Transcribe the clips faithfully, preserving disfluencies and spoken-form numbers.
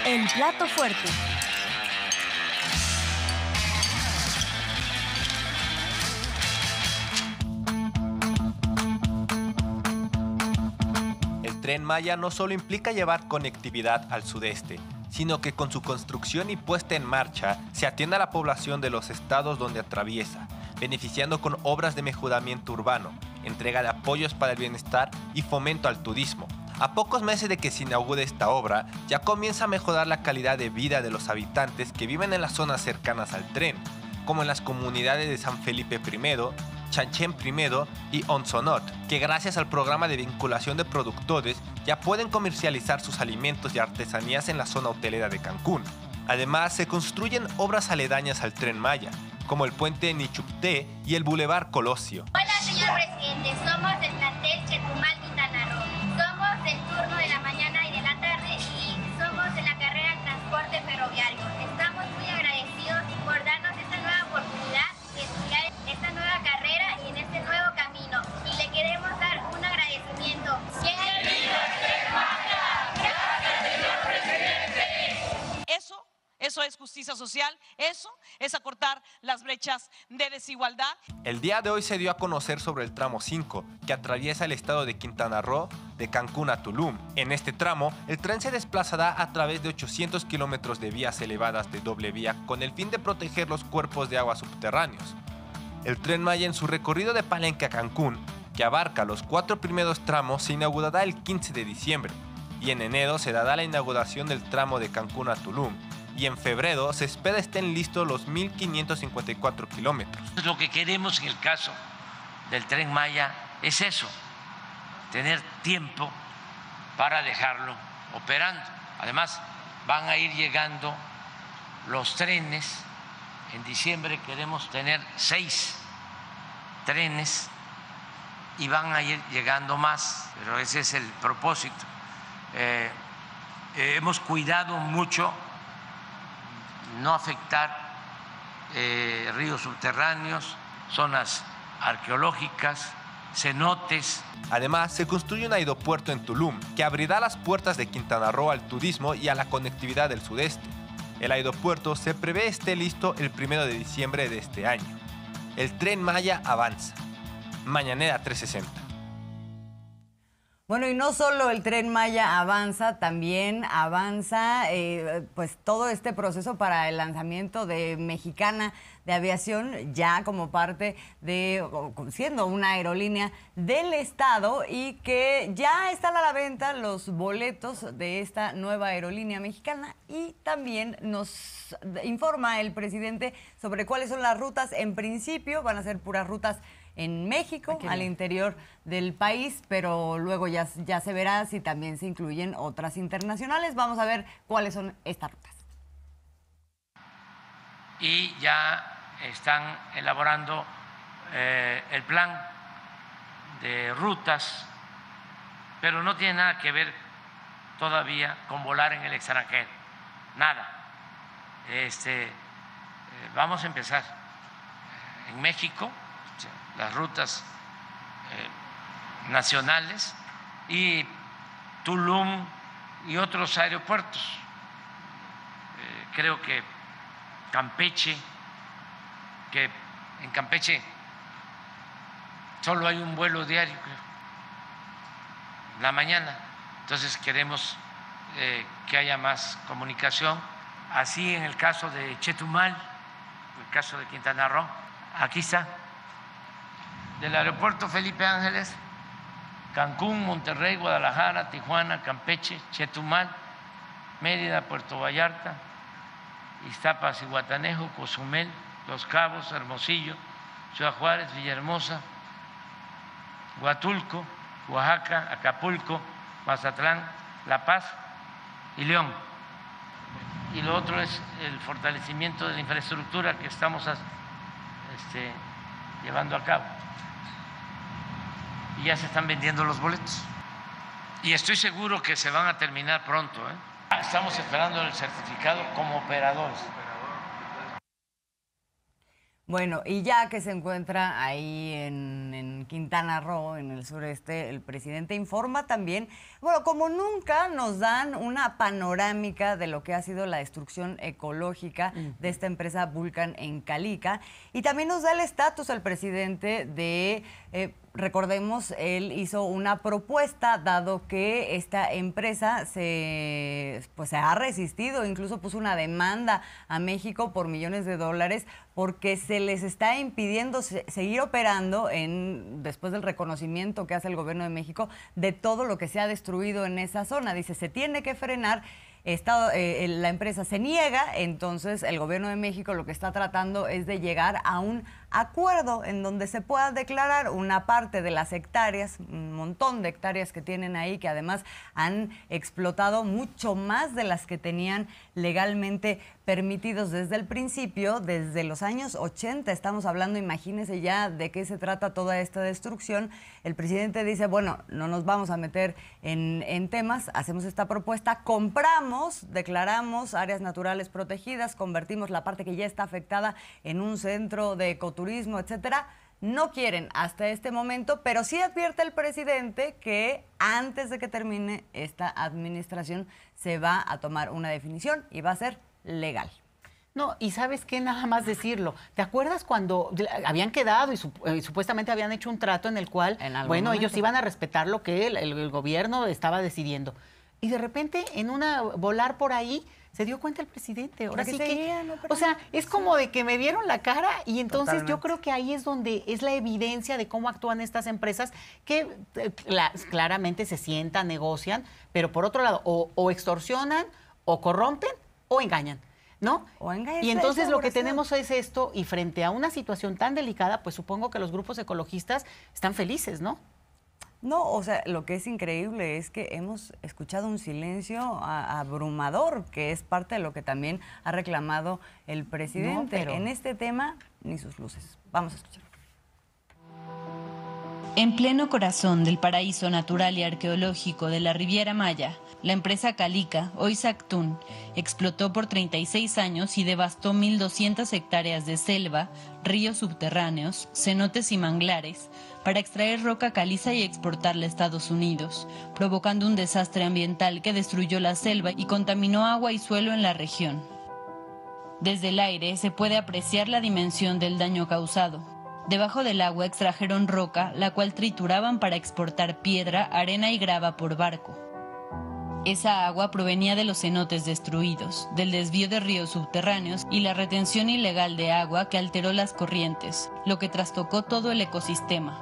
El plato fuerte. El Tren Maya no solo implica llevar conectividad al sudeste, sino que con su construcción y puesta en marcha se atiende a la población de los estados donde atraviesa, beneficiando con obras de mejoramiento urbano, entrega de apoyos para el bienestar y fomento al turismo. A pocos meses de que se inaugure esta obra, ya comienza a mejorar la calidad de vida de los habitantes que viven en las zonas cercanas al tren, como en las comunidades de San Felipe primero, Chanchén primero y Onsonot, que gracias al programa de vinculación de productores ya pueden comercializar sus alimentos y artesanías en la zona hotelera de Cancún. Además, se construyen obras aledañas al Tren Maya, como el puente Nichupté y el Boulevard Colosio. Hola, señor presidente, somos del plantel Chetumal, Quintana Roo. Somos del turno de la mañana y de la tarde y somos de la carrera de transporte ferroviario. Estamos muy agradecidos por darnos esta nueva oportunidad de estudiar esta nueva carrera y en este nuevo camino. Y le queremos dar un agradecimiento. ¡Bienvenido al Tren Maya! ¡Gracias, señor presidente! Eso Eso es justicia social, eso es acortar las brechas de desigualdad. El día de hoy se dio a conocer sobre el tramo cinco, que atraviesa el estado de Quintana Roo, de Cancún a Tulum. En este tramo, el tren se desplazará a través de ochocientos kilómetros de vías elevadas de doble vía con el fin de proteger los cuerpos de agua subterráneos. El Tren Maya en su recorrido de Palenque a Cancún, que abarca los cuatro primeros tramos, se inaugurará el quince de diciembre, y en enero se dará la inauguración del tramo de Cancún a Tulum, y en febrero se espera estén listos los mil quinientos cincuenta y cuatro kilómetros. Lo que queremos en el caso del Tren Maya es eso, tener tiempo para dejarlo operando. Además, van a ir llegando los trenes. En diciembre queremos tener seis trenes y van a ir llegando más, pero ese es el propósito. Eh, eh, hemos cuidado mucho no afectar eh, ríos subterráneos, zonas arqueológicas, cenotes. Además, se construye un aeropuerto en Tulum que abrirá las puertas de Quintana Roo al turismo y a la conectividad del sudeste. El aeropuerto se prevé esté listo el primero de diciembre de este año. El Tren Maya avanza. Mañanera trescientos sesenta. Bueno, y no solo el Tren Maya avanza, también avanza eh, pues todo este proceso para el lanzamiento de Mexicana de Aviación, ya como parte de, siendo una aerolínea del Estado, y que ya están a la venta los boletos de esta nueva aerolínea mexicana, y también nos informa el presidente sobre cuáles son las rutas. En principio van a ser puras rutas en México, al interior del país, pero luego ya, ya se verá si también se incluyen otras internacionales. Vamos a ver cuáles son estas rutas. Y ya están elaborando eh, el plan de rutas, pero no tiene nada que ver todavía con volar en el extranjero, nada. Este, eh, vamos a empezar en México, las rutas eh, nacionales, y Tulum y otros aeropuertos. Eh, creo que Campeche, que en Campeche solo hay un vuelo diario, creo, la mañana. Entonces queremos eh, que haya más comunicación. Así en el caso de Chetumal, en el caso de Quintana Roo, aquí está. Del aeropuerto Felipe Ángeles, Cancún, Monterrey, Guadalajara, Tijuana, Campeche, Chetumal, Mérida, Puerto Vallarta, Iztapas y Guatanejo, Cozumel, Los Cabos, Hermosillo, Ciudad Juárez, Villahermosa, Huatulco, Oaxaca, Acapulco, Mazatlán, La Paz y León. Y lo otro es el fortalecimiento de la infraestructura que estamos este, llevando a cabo. Y ya se están vendiendo los boletos. Y estoy seguro que se van a terminar pronto, ¿eh? Estamos esperando el certificado como operadores. Bueno, y ya que se encuentra ahí en, en Quintana Roo, en el sureste, el presidente informa también, bueno, como nunca nos dan una panorámica de lo que ha sido la destrucción ecológica uh-huh. de esta empresa Vulcan en Calica, y también nos da el estatus al presidente de... Eh, Recordemos, él hizo una propuesta, dado que esta empresa se, pues, se ha resistido, incluso puso una demanda a México por millones de dólares, porque se les está impidiendo se, seguir operando en, después del reconocimiento que hace el gobierno de México de todo lo que se ha destruido en esa zona. Dice, se tiene que frenar. Estado, eh, la empresa se niega, entonces el gobierno de México lo que está tratando es de llegar a un acuerdo en donde se pueda declarar una parte de las hectáreas, un montón de hectáreas que tienen ahí, que además han explotado mucho más de las que tenían legalmente permitidos desde el principio, desde los años ochenta. Estamos hablando, imagínense ya de qué se trata toda esta destrucción. El presidente dice, bueno, no nos vamos a meter en, en temas, hacemos esta propuesta, compramos, declaramos áreas naturales protegidas, convertimos la parte que ya está afectada en un centro de ecoturismo, etcétera. No quieren hasta este momento, pero sí advierte el presidente que antes de que termine esta administración se va a tomar una definición y va a ser legal. No, y ¿sabes qué? Nada más decirlo. ¿Te acuerdas cuando habían quedado y, sup y supuestamente habían hecho un trato en el cual, bueno, momento. ellos iban a respetar lo que el, el, el gobierno estaba decidiendo? Y de repente, en una volar por ahí, se dio cuenta el presidente. Ahora sí que, no, o sea, es como de que me vieron la cara y entonces Totalmente. yo creo que ahí es donde es la evidencia de cómo actúan estas empresas que eh, la, claramente se sientan, negocian, pero por otro lado, o, o extorsionan, o corrompen, o engañan. ¿No? O engañan, y entonces lo que tenemos es esto, y frente a una situación tan delicada, pues supongo que los grupos ecologistas están felices, ¿no? No, o sea, lo que es increíble es que hemos escuchado un silencio a, abrumador, que es parte de lo que también ha reclamado el presidente. No, pero... En este tema, ni sus luces. Vamos a escuchar. En pleno corazón del paraíso natural y arqueológico de la Riviera Maya, la empresa Calica, hoy Sactún, explotó por treinta y seis años y devastó mil doscientas hectáreas de selva, ríos subterráneos, cenotes y manglares para extraer roca caliza y exportarla a Estados Unidos, provocando un desastre ambiental que destruyó la selva y contaminó agua y suelo en la región. Desde el aire se puede apreciar la dimensión del daño causado. Debajo del agua extrajeron roca, la cual trituraban para exportar piedra, arena y grava por barco. Esa agua provenía de los cenotes destruidos, del desvío de ríos subterráneos y la retención ilegal de agua que alteró las corrientes, lo que trastocó todo el ecosistema.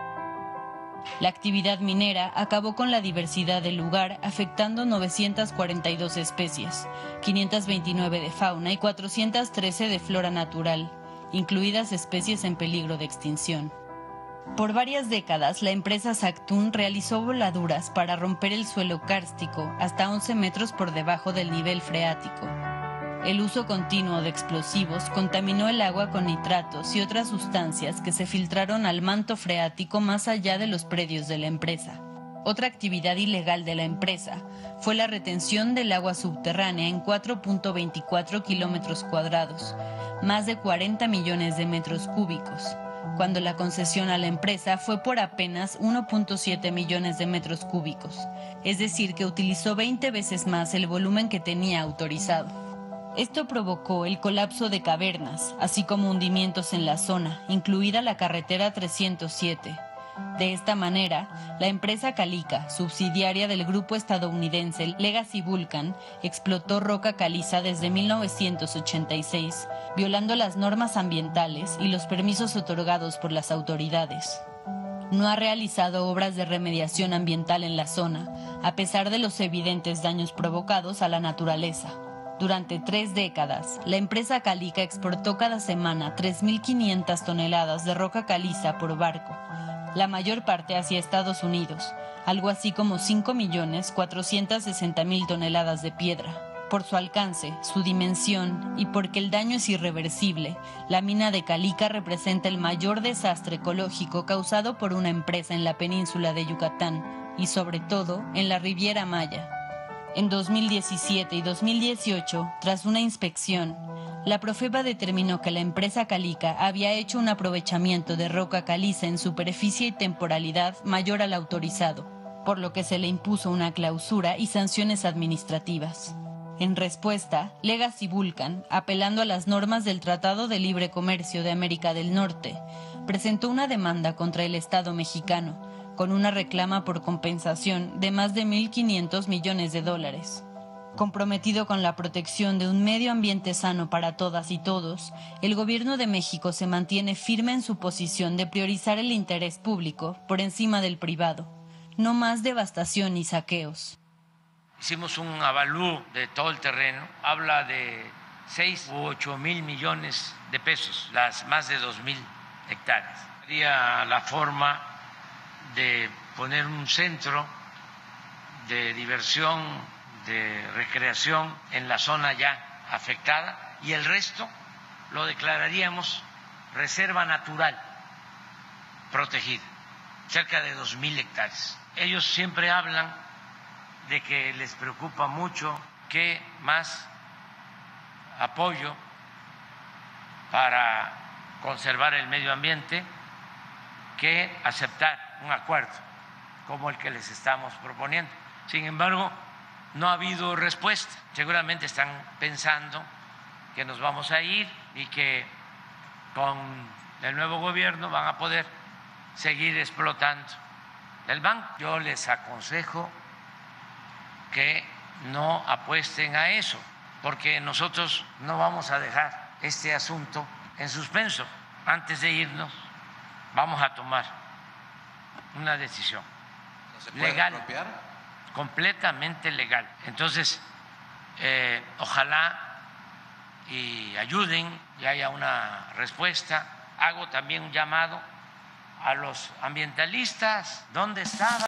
La actividad minera acabó con la diversidad del lugar, afectando novecientas cuarenta y dos especies, quinientas veintinueve de fauna y cuatrocientas trece de flora natural, incluidas especies en peligro de extinción. Por varias décadas, la empresa Sactún realizó voladuras para romper el suelo kárstico hasta once metros por debajo del nivel freático. El uso continuo de explosivos contaminó el agua con nitratos y otras sustancias que se filtraron al manto freático más allá de los predios de la empresa. Otra actividad ilegal de la empresa fue la retención del agua subterránea en cuatro punto veinticuatro kilómetros cuadrados, más de cuarenta millones de metros cúbicos, cuando la concesión a la empresa fue por apenas uno punto siete millones de metros cúbicos, es decir, que utilizó veinte veces más el volumen que tenía autorizado. Esto provocó el colapso de cavernas, así como hundimientos en la zona, incluida la carretera trescientos siete. De esta manera, la empresa Calica, subsidiaria del grupo estadounidense Legacy Vulcan, explotó roca caliza desde mil novecientos ochenta y seis, violando las normas ambientales y los permisos otorgados por las autoridades. No ha realizado obras de remediación ambiental en la zona, a pesar de los evidentes daños provocados a la naturaleza. Durante tres décadas, la empresa Calica exportó cada semana tres mil quinientas toneladas de roca caliza por barco, la mayor parte hacia Estados Unidos, algo así como cinco millones cuatrocientas sesenta mil toneladas de piedra. Por su alcance, su dimensión y porque el daño es irreversible, la mina de Calica representa el mayor desastre ecológico causado por una empresa en la península de Yucatán y sobre todo en la Riviera Maya. En dos mil diecisiete y dos mil dieciocho, tras una inspección, La Profepa determinó que la empresa Calica había hecho un aprovechamiento de roca caliza en superficie y temporalidad mayor al autorizado, por lo que se le impuso una clausura y sanciones administrativas. En respuesta, Legacy Vulcan, apelando a las normas del Tratado de Libre Comercio de América del Norte, presentó una demanda contra el Estado mexicano, con una reclama por compensación de más de mil quinientos millones de dólares. Comprometido con la protección de un medio ambiente sano para todas y todos, el Gobierno de México se mantiene firme en su posición de priorizar el interés público por encima del privado. No más devastación y saqueos. Hicimos un avalúo de todo el terreno, habla de seis u ocho mil millones de pesos, las más de dos mil hectáreas. Sería la forma de poner un centro de diversión, de recreación en la zona ya afectada, y el resto lo declararíamos reserva natural protegida, cerca de dos mil hectáreas. Ellos siempre hablan de que les preocupa mucho que más apoyo para conservar el medio ambiente que aceptar un acuerdo como el que les estamos proponiendo. Sin embargo, no ha habido respuesta. Seguramente están pensando que nos vamos a ir y que con el nuevo gobierno van a poder seguir explotando el banco. Yo les aconsejo que no apuesten a eso, porque nosotros no vamos a dejar este asunto en suspenso. Antes de irnos, vamos a tomar una decisión legal, completamente legal. Entonces, eh, ojalá y ayuden y haya una respuesta. Hago también un llamado a los ambientalistas. ¿Dónde estaban?